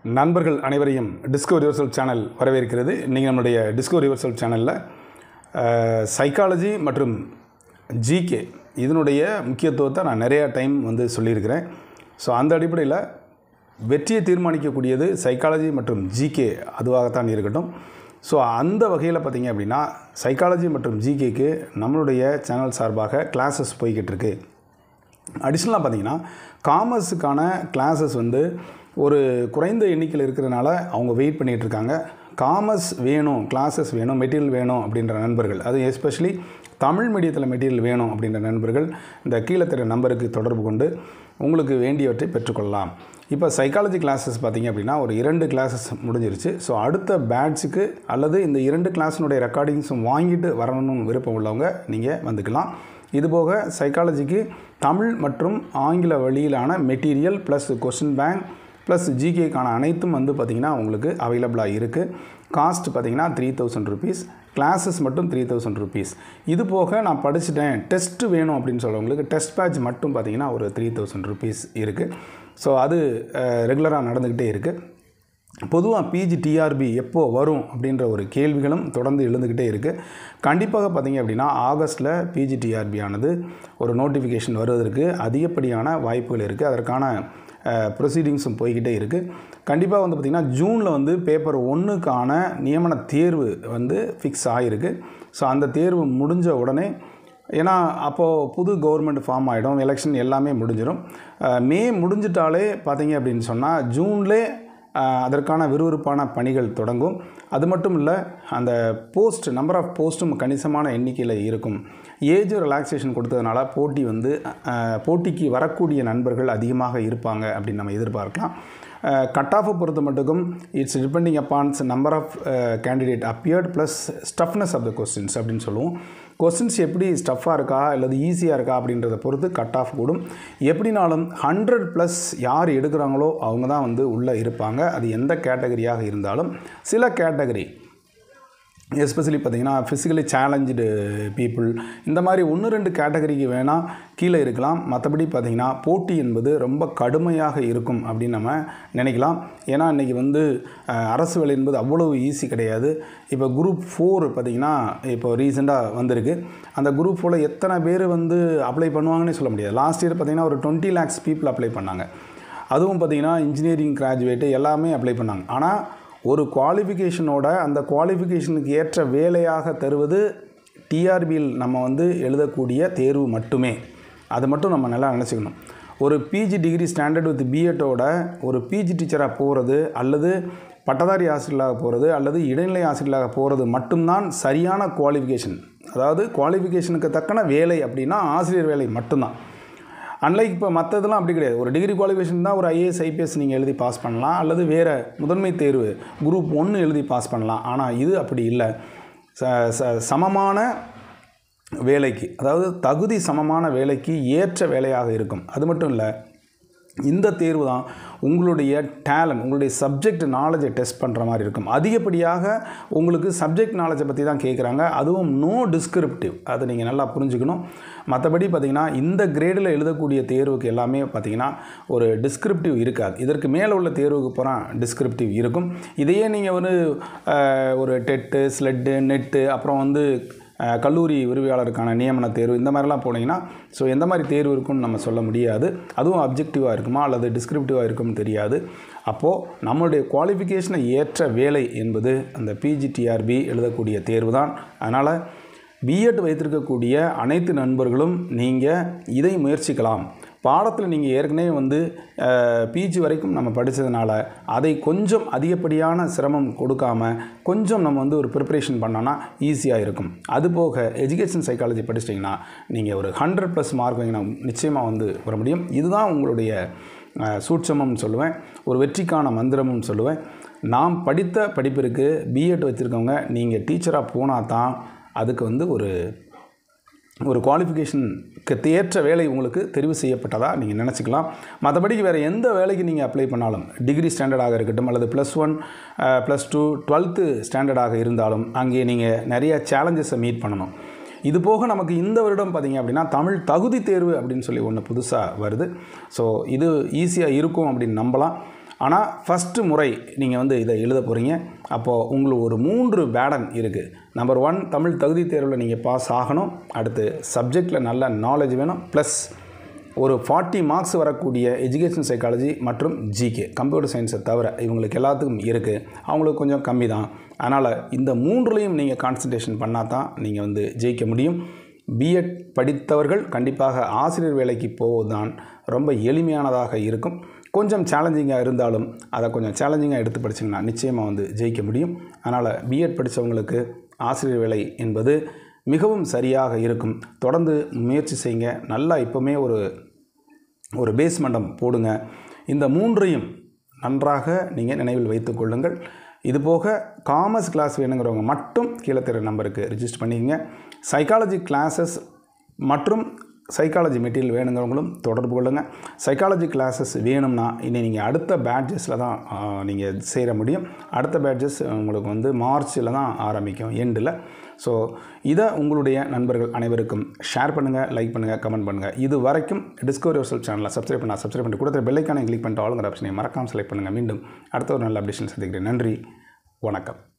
நண்பர்கள் அனைவரையும் discover your self channel வரவேற்கிறது. இன்றைக்கி நம்மளுடைய டிஸ்கவர் யுவர் செல்ஃப் சேனலில் சைக்காலஜி மற்றும் ஜிகே இதனுடைய முக்கியத்துவத்தை நான் நிறையா டைம் சொல்லியிருக்கிறேன். ஸோ அந்த அடிப்படையில் வெற்றியை தீர்மானிக்கக்கூடியது சைக்காலஜி மற்றும் ஜிகே அதுவாகத்தான் இருக்கட்டும். ஸோ அந்த வகையில் பார்த்திங்க அப்படின்னா சைக்காலஜி மற்றும் ஜிகேக்கு நம்மளுடைய சேனல் சார்பாக கிளாஸஸ் போய்கிட்டு இருக்கு. அடிஷ்னலாக பார்த்திங்கன்னா காமர்ஸுக்கான கிளாஸஸ் ஒரு குறைந்த எண்ணிக்கையில் இருக்கிறதுனால அவங்க வெயிட் பண்ணிகிட்ருக்காங்க. காமர்ஸ் வேணும், கிளாஸஸ் வேணும், மெட்டீரியல் வேணும் அப்படின்ற நண்பர்கள், அது எஸ்பெஷலி தமிழ் மீடியத்தில் மெட்டீரியல் வேணும் அப்படின்ற நண்பர்கள் இந்த கீழே தெரிய நம்பருக்கு தொடர்பு கொண்டு உங்களுக்கு வேண்டியவற்றை பெற்றுக்கொள்ளலாம். இப்போ சைக்காலஜி கிளாஸஸ் பார்த்திங்க அப்படின்னா ஒரு 2 கிளாஸஸ் முடிஞ்சிருச்சு. ஸோ அடுத்த பேட்சுக்கு அல்லது இந்த 2 கிளாஸினுடைய ரெக்கார்டிங்ஸும் வாங்கிட்டு வரணும்னு விருப்பம் உள்ளவங்க நீங்கள் வந்துக்கலாம். இதுபோக சைக்காலஜிக்கு தமிழ் மற்றும் ஆங்கில வழியிலான material plus question bank plus ஜிகேக்கான அனைத்தும் பார்த்திங்கன்னா உங்களுக்கு அவைலபிளாக இருக்குது. காஸ்ட் பார்த்திங்கன்னா 3000 rupees, கிளாஸஸ் மட்டும் 3000 rupees. இது போக நான் படிச்சுட்டேன், டெஸ்ட்டு வேணும் அப்படின்னு சொல்கிறவங்களுக்கு டெஸ்ட் பேட்ச் மட்டும் பார்த்திங்கன்னா ஒரு 3000 rupees இருக்குது. ஸோ அது ரெகுலராக நடந்துக்கிட்டே இருக்குது. பொதுவாக பிஜி டிஆர்பி எப்போ வரும் அப்படின்ற ஒரு கேள்விகளும் தொடர்ந்து எழுந்துக்கிட்டே இருக்குது. கண்டிப்பாக பார்த்திங்க அப்படின்னா ஆகஸ்ட்டில் பிஜி டிஆர்பி ஆனது ஒரு நோட்டிஃபிகேஷன் வருவதற்கு அதிகப்படியான வாய்ப்புகள் இருக்குது. அதற்கான ப்ரொசீடிங்ஸும் போய்கிட்டே இருக்குது. கண்டிப்பாக பார்த்திங்கன்னா ஜூனில் பேப்பர் 1க்கான நியமன தேர்வு ஃபிக்ஸ் ஆகிருக்கு. ஸோ அந்த தேர்வு முடிஞ்ச உடனே, ஏன்னா அப்போது புது கவர்மெண்ட் ஃபார்ம் ஆகிடும், எலெக்ஷன் எல்லாமே முடிஞ்சிடும். மே முடிஞ்சிட்டாலே பார்த்திங்க அப்படின்னு சொன்னால் ஜூன்லேயே அதற்கான விறுவிறுப்பான பணிகள் தொடங்கும். அது மட்டும் இல்லை, அந்த நம்பர் ஆஃப் போஸ்ட்டும் கணிசமான எண்ணிக்கையில் இருக்கும். ஏஜ் ரிலாக்ஸேஷன் கொடுத்ததுனால போட்டிக்கு வரக்கூடிய நண்பர்கள் அதிகமாக இருப்பாங்க அப்படின்னு நம்ம எதிர்பார்க்கலாம். கட் ஆஃபை பொறுத்த மட்டுக்கும் it's depending upon number of candidate appeared plus stiffness of the questions அப்படின்னு சொல்லுவோம். கொஸ்டின்ஸ் எப்படி ஸ்டஃப்பாக இருக்கா அல்லது ஈஸியாக இருக்கா அப்படின்றத பொறுத்து கட் ஆஃப் கூடும். எப்படினாலும் 100+ யார் எடுக்கிறாங்களோ அவங்க தான் உள்ளே இருப்பாங்க. அது எந்த கேட்டகரியாக இருந்தாலும். சில கேட்டகரி எஸ்பெஷலி பார்த்திங்கன்னா ஃபிசிக்கலி சேலஞ்சு பீப்புள், இந்த மாதிரி 1-2 கேட்டகரிக்கு வேணால் கீழே இருக்கலாம். மற்றபடி பார்த்திங்கன்னா போட்டி என்பது ரொம்ப கடுமையாக இருக்கும் அப்படின்னு நம்ம நினைக்கலாம். ஏன்னா இன்றைக்கி அரசு வேலை என்பது அவ்வளவு ஈஸி கிடையாது. இப்போ குரூப் 4 பார்த்திங்கன்னா இப்போ ரீசெண்டாக வந்திருக்கு. அந்த குரூப் 4 எத்தனை பேர் அப்ளை பண்ணுவாங்கன்னே சொல்ல முடியாது. லாஸ்ட் இயர் பார்த்திங்கன்னா ஒரு 20 lakhs people அப்ளை பண்ணாங்க. அதுவும் பார்த்திங்கன்னா இன்ஜினியரிங் கிராஜுவேட்டு எல்லாமே அப்ளை பண்ணாங்க. ஆனால் ஒரு குவாலிஃபிகேஷனோட அந்த குவாலிஃபிகேஷனுக்கு ஏற்ற வேலையாக தருவது டிஆர்பியில் நம்ம எழுதக்கூடிய தேர்வு மட்டுமே. அது மட்டும் நம்ம நல்லா நினச்சிக்கணும். ஒரு பிஜி டிகிரி ஸ்டாண்டர்ட் வித் பிஎட்டோட ஒரு பிஜி டீச்சராக போகிறது அல்லது பட்டதாரி ஆசிரியர்களாக போகிறது அல்லது இடைநிலை ஆசிரியர்களாக போகிறது மட்டும்தான் சரியான குவாலிஃபிகேஷன். அதாவது குவாலிஃபிகேஷனுக்கு தக்கன வேலை அப்படின்னா ஆசிரியர் வேலை மட்டும்தான். அன்லைக் இப்போ மற்றதெல்லாம் அப்படி கிடையாது. ஒரு டிகிரி குவாலிஃபிகேஷன் தான் ஒரு ஐஏஎஸ் ஐபிஎஸ் நீங்கள் எழுதி பாஸ் பண்ணலாம், அல்லது வேறு முதன்மை தேர்வு குரூப் 1 எழுதி பாஸ் பண்ணலாம். ஆனால் இது அப்படி இல்லை. சமமான வேலைக்கு, அதாவது தகுதி சமமான வேலைக்கு ஏற்ற வேலையாக இருக்கும். அது மட்டும் இல்லை, இந்த தேர்வு தான் உங்களுடைய டேலண்ட், உங்களுடைய சப்ஜெக்ட் நாலேஜை டெஸ்ட் பண்ணுற மாதிரி இருக்கும். அதிகப்படியாக உங்களுக்கு சப்ஜெக்ட் நாலேஜை பற்றி தான் கேட்குறாங்க. அதுவும் நோ டிஸ்கிரிப்டிவ், அதை நீங்கள் நல்லா புரிஞ்சுக்கணும். மற்றபடி பார்த்திங்கன்னா இந்த கிரேடில் எழுதக்கூடிய தேர்வுக்கு எல்லாமே பார்த்திங்கன்னா ஒரு டிஸ்கிரிப்டிவ் இருக்காது. இதற்கு மேலே உள்ள தேர்வுக்கு போனால் டிஸ்கிரிப்டிவ் இருக்கும். இதையே நீங்கள் ஒரு டெட்டு, ஸ்லெட்டு, நெட்டு, அப்புறம் கல்லூரி உரிமையாளருக்கான நியமன தேர்வு, இந்த மாதிரிலாம் போனீங்கன்னா ஸோ எந்த மாதிரி தேர்வு இருக்குன்னு நம்ம சொல்ல முடியாது. அதுவும் அப்ஜெக்டிவாக இருக்குமா அல்லது டிஸ்கிரிப்டிவாக இருக்கும்னு தெரியாது. அப்போது நம்மளுடைய குவாலிஃபிகேஷனை ஏற்ற வேலை என்பது அந்த பிஜிடிஆர்பி எழுதக்கூடிய தேர்வு தான். அதனால் பிஎட் வைத்திருக்கக்கூடிய அனைத்து நண்பர்களும் நீங்கள் இதை முயற்சிக்கலாம். பாடத்தில் நீங்கள் ஏற்கனவே பிஜி வரைக்கும் நம்ம படித்ததுனால அதை கொஞ்சம் அதிகப்படியான சிரமம் கொடுக்காமல் கொஞ்சம் நம்ம ஒரு ப்ரிப்பரேஷன் பண்ணோன்னா ஈஸியாக இருக்கும். அதுபோக எஜுகேஷன் சைக்காலஜி படிச்சிட்டிங்கன்னா நீங்கள் ஒரு 100+ மார்க் வாங்கினா நிச்சயமாக வர முடியும். இதுதான் உங்களுடைய சூட்சமம்னு சொல்லுவேன், ஒரு வெற்றிக்கான மந்திரமும் சொல்லுவேன். நாம் படித்த படிப்பிற்கு பிஎட் வச்சுருக்கவங்க நீங்கள் டீச்சராக போனால் தான் அதுக்கு ஒரு குவாலிஃபிகேஷனுக்கு ஏற்ற வேலை உங்களுக்கு தெரிவு செய்யப்பட்டதாக நீங்கள் நினச்சிக்கலாம். மற்றபடிக்கு வேறு எந்த வேலைக்கு நீங்கள் அப்ளை பண்ணாலும், டிகிரி ஸ்டாண்டர்டாக இருக்கட்டும் அல்லது +1 +2 12th ஸ்டாண்டர்டாக இருந்தாலும் அங்கே நீங்கள் நிறைய சேலஞ்சஸை மீட் பண்ணணும். இது போக நமக்கு இந்த வருடம் பார்த்திங்க அப்படின்னா தமிழ் தகுதி தேர்வு அப்படின்னு சொல்லி ஒன்று புதுசாக வருது. ஸோ இது ஈஸியாக இருக்கும் அப்படின்னு நம்பலாம். ஆனால் ஃபஸ்ட்டு முறை நீங்கள் வந்து இதை எழுத போகிறீங்க. அப்போது உங்களுக்கு ஒரு 3 பேடன் இருக்குது. நம்பர் 1, தமிழ் தகுதி தேர்வில் நீங்கள் பாஸ் ஆகணும். அடுத்து சப்ஜெக்டில் நல்ல நாலேஜ் வேணும். ப்ளஸ் ஒரு 40 மார்க்ஸ் வரக்கூடிய எஜுகேஷன் சைக்காலஜி மற்றும் ஜிகே, கம்ப்யூட்டர் சயின்ஸை தவிர இவங்களுக்கு எல்லாத்துக்கும் இருக்குது. அவங்களுக்கு கொஞ்சம் கம்மி தான். அதனால் இந்த 3லையும் நீங்கள் கான்சன்ட்ரேஷன் பண்ணால் தான் நீங்கள் வந்து ஜெயிக்க முடியும். பிஎட் படித்தவர்கள் கண்டிப்பாக ஆசிரியர் வேலைக்கு போவதுதான் ரொம்ப எளிமையானதாக இருக்கும். கொஞ்சம் சேலஞ்சிங்காக இருந்தாலும் அதை கொஞ்சம் சேலஞ்சிங்காக எடுத்து படிச்சிங்கன்னா நிச்சயமாக வந்து ஜெயிக்க முடியும். அதனால் பிஎட் படித்தவங்களுக்கு ஆசிரியர் வேலை என்பது மிகவும் சரியாக இருக்கும். தொடர்ந்து முயற்சி செய்யுங்க. நல்லா இப்போவுமே ஒரு பேஸ் மண்டம் போடுங்க. இந்த 3ஐயும் நன்றாக நீங்கள் நினைவில் வைத்து கொள்ளுங்கள். இதுபோக காமர்ஸ் கிளாஸ் வேணுங்கிறவங்க மட்டும் கீழே தெரிய நம்பருக்கு ரிஜிஸ்டர் பண்ணிக்கங்க. சைக்காலஜி கிளாஸஸ் மற்றும் சைக்காலஜி மெட்டீரியல் வேணுங்கிறவங்களும் தொடர்பு கொள்ளுங்கள். சைக்காலஜி கிளாஸஸ் வேணும்னா இனி நீங்கள் அடுத்த பேட்சஸில் தான் நீங்கள் சேர முடியும். அடுத்த பேட்சஸ் உங்களுக்கு வந்து மார்ச்சில் தான் ஆரம்பிக்கும், எண்டில். ஸோ இதை உங்களுடைய நண்பர்கள் அனைவருக்கும் ஷேர் பண்ணுங்கள், லைக் பண்ணுங்கள், கமெண்ட் பண்ணுங்கள். இது வரைக்கும் டிஸ்கவர் யுவர் சேனலை சப்ஸ்கிரைப் பண்ணி கொடுத்த பெல்லைக்கான கிளிக் பண்ணிட்டு ஆளுங்கிற ஆப்ஷனை மறக்காமல் செலக்ட் பண்ணுங்கள். மீண்டும் அடுத்த ஒரு நல்ல அப்டேஷன் சந்திக்கிறேன். நன்றி, வணக்கம்.